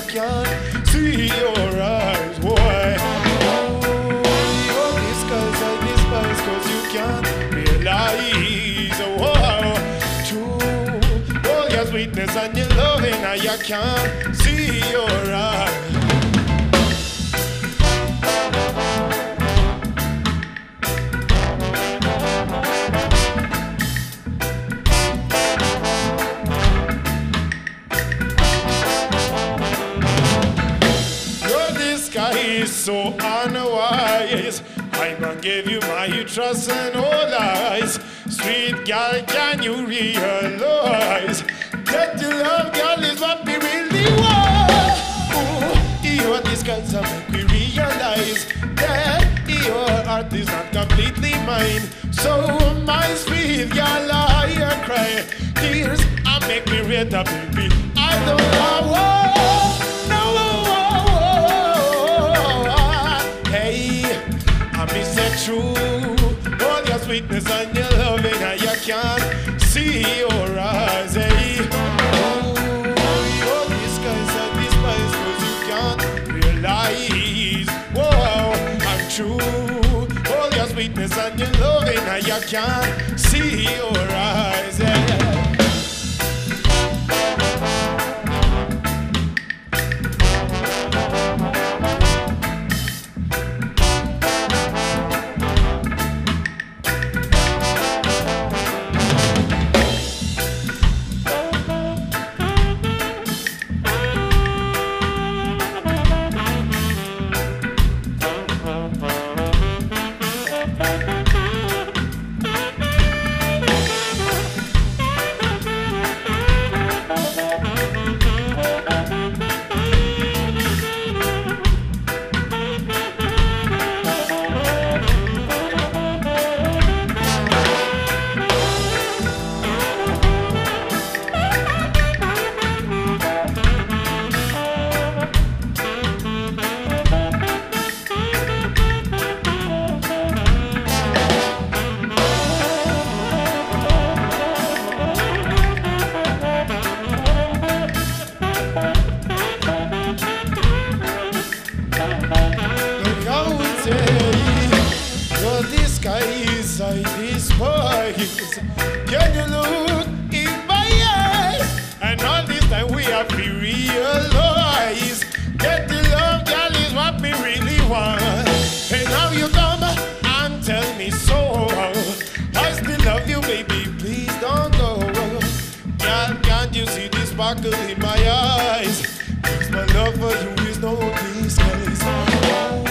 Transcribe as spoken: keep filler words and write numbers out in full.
can't see your eyes. Why? Oh, this cause I despise cause you can't realize. Wow, true. All your sweetness and your loving, and I can't see your eyes. Is so unwise. I gonna give you my trust and all eyes. Sweet girl, can you realize that your love, girl, is what we really want? Ooh, your disguise make we realize that your heart is not completely mine. So my sweet girl, I cry tears and make me read the baby. I don't know. No. True, all your sweetness and your loving, and you can't see your eyes. Hey. Oh, your disguise and despise, cause you can't realize. Whoa, I'm true. All your sweetness and your loving, and you can't see your eyes. Hey. I despise. Can you look in my eyes? And all this time we have to realize that the love, girl, is what we really want. And now you come and tell me so. I still love you, baby, please don't go. Girl, can't you see the sparkle in my eyes? 'Cause my love for you is no disguise.